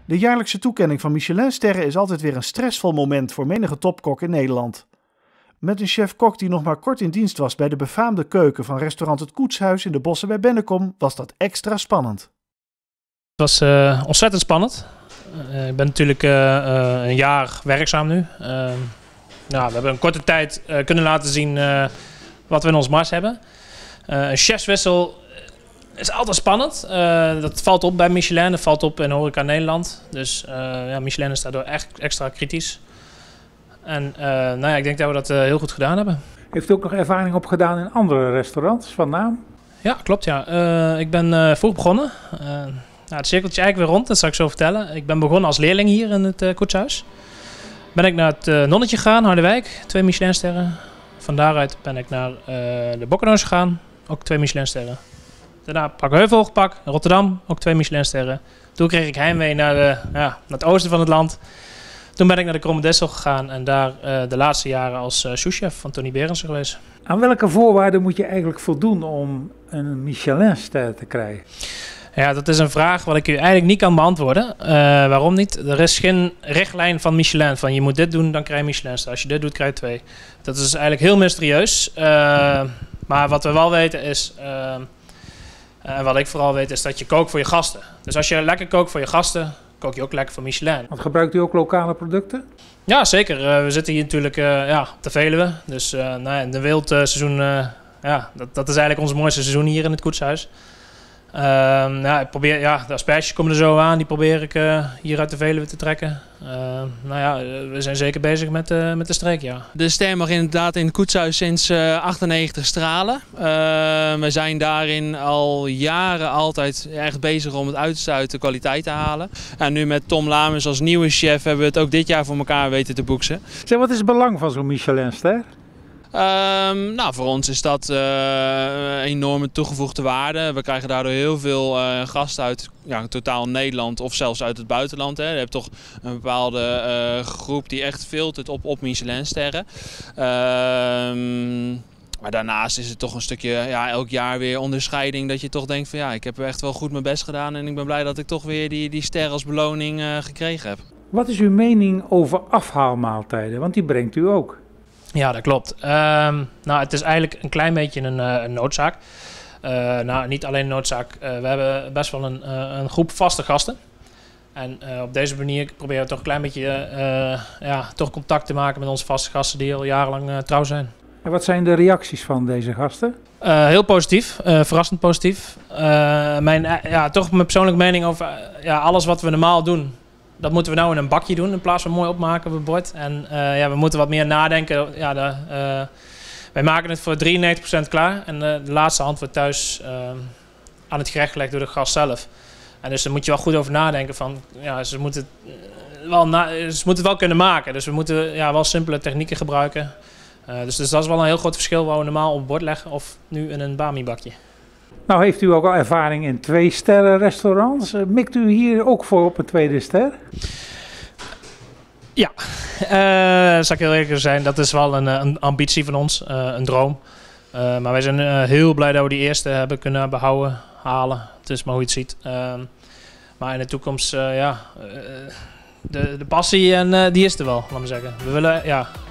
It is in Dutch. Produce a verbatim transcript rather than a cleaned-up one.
De jaarlijkse toekenning van Michelinsterren is altijd weer een stressvol moment voor menige topkok in Nederland. Met een chef-kok die nog maar kort in dienst was bij de befaamde keuken van restaurant Het Koetshuis in de Bossen bij Bennekom, was dat extra spannend. Het was uh, ontzettend spannend. Uh, ik ben natuurlijk uh, uh, een jaar werkzaam nu. Uh, nou, we hebben een korte tijd uh, kunnen laten zien uh, wat we in ons mars hebben. Uh, een chefswissel is altijd spannend. Uh, dat valt op bij Michelin, dat valt op in Horeca Nederland. Dus uh, ja, Michelin is daardoor echt extra kritisch. En uh, nou ja, ik denk dat we dat uh, heel goed gedaan hebben. Heeft u ook nog ervaring opgedaan in andere restaurants van naam? Ja, klopt ja. Uh, ik ben uh, vroeg begonnen. Uh, nou, het cirkeltje eigenlijk weer rond, dat zal ik zo vertellen. Ik ben begonnen als leerling hier in het uh, Koetshuis. Ben ik naar het uh, Nonnetje gegaan, Harderwijk, twee Michelinsterren. Van daaruit ben ik naar uh, de Bokkenhuis gegaan, ook twee Michelinsterren. Daarna Pakheuvel gepakt, Rotterdam, ook twee Michelinsterren. Toen kreeg ik heimwee naar, de, ja, naar het oosten van het land. Toen ben ik naar de Kromme Dessel gegaan en daar uh, de laatste jaren als uh, souschef van Tony Berendsen geweest. Aan welke voorwaarden moet je eigenlijk voldoen om een Michelinster te krijgen? Ja, dat is een vraag wat ik u eigenlijk niet kan beantwoorden. Uh, waarom niet? Er is geen richtlijn van Michelin van je moet dit doen, dan krijg je Michelinster. Als je dit doet, krijg je twee. Dat is eigenlijk heel mysterieus. Uh, maar wat we wel weten is, uh, en wat ik vooral weet, is dat je kookt voor je gasten. Dus als je lekker kookt voor je gasten, kook je ook lekker voor Michelin. Want gebruikt u ook lokale producten? Ja, zeker. Uh, we zitten hier natuurlijk uh, ja, op de Veluwe. Dus uh, nou ja, in de wildseizoen, uh, ja, dat, dat is eigenlijk ons mooiste seizoen hier in het Koetshuis. Uh, ja, ik probeer, ja, de asperges komen er zo aan, die probeer ik uh, hier uit de Veluwe te trekken. Uh, nou ja, we zijn zeker bezig met, uh, met de streek, ja. De ster mag inderdaad in het Koetshuis sinds uh, achtennegentig stralen. Uh, we zijn daarin al jaren altijd echt bezig om het uiterste uit de kwaliteit te halen. En nu met Tom Lamers als nieuwe chef hebben we het ook dit jaar voor elkaar weten te boeksen. Zeg, wat is het belang van zo'n Michelinster? Um, nou, voor ons is dat uh, een enorme toegevoegde waarde. We krijgen daardoor heel veel uh, gasten uit ja, totaal Nederland of zelfs uit het buitenland. Hè. Je hebt toch een bepaalde uh, groep die echt filtert op, op Michelinsterren. Um, maar daarnaast is het toch een stukje ja, elk jaar weer onderscheiding dat je toch denkt van ja, ik heb echt wel goed mijn best gedaan en ik ben blij dat ik toch weer die, die ster als beloning uh, gekregen heb. Wat is uw mening over afhaalmaaltijden? Want die brengt u ook. Ja, dat klopt. Um, nou, het is eigenlijk een klein beetje een, uh, een noodzaak. Uh, nou, niet alleen een noodzaak. Uh, we hebben best wel een, uh, een groep vaste gasten. En uh, op deze manier proberen we toch een klein beetje uh, ja, toch contact te maken met onze vaste gasten die al jarenlang uh, trouw zijn. En wat zijn de reacties van deze gasten? Uh, heel positief, uh, verrassend positief. Uh, mijn, uh, ja, toch mijn persoonlijke mening over uh, ja, alles wat we normaal doen. Dat moeten we nou in een bakje doen in plaats van mooi opmaken op het bord. En uh, ja, we moeten wat meer nadenken. Ja, de, uh, wij maken het voor drieënnegentig procent klaar. En uh, de laatste hand wordt thuis uh, aan het gerecht gelegd door de gast zelf. En dus daar moet je wel goed over nadenken. Van, ja, ze, moeten het wel na, ze moeten het wel kunnen maken. Dus we moeten ja, wel simpele technieken gebruiken. Uh, dus, dus dat is wel een heel groot verschil waar we normaal op het bord leggen of nu in een bami bakje. Nou, heeft u ook al ervaring in twee sterren restaurants. Mikt u hier ook voor op een tweede ster? Ja, uh, zal ik heel eerlijk zijn, dat is wel een, een ambitie van ons, uh, een droom. Uh, maar wij zijn uh, heel blij dat we die eerste hebben kunnen behouden, halen. Het is maar hoe je het ziet. Uh, maar in de toekomst, uh, ja, uh, de, de passie en uh, die is er wel, laat maar zeggen. We willen, ja,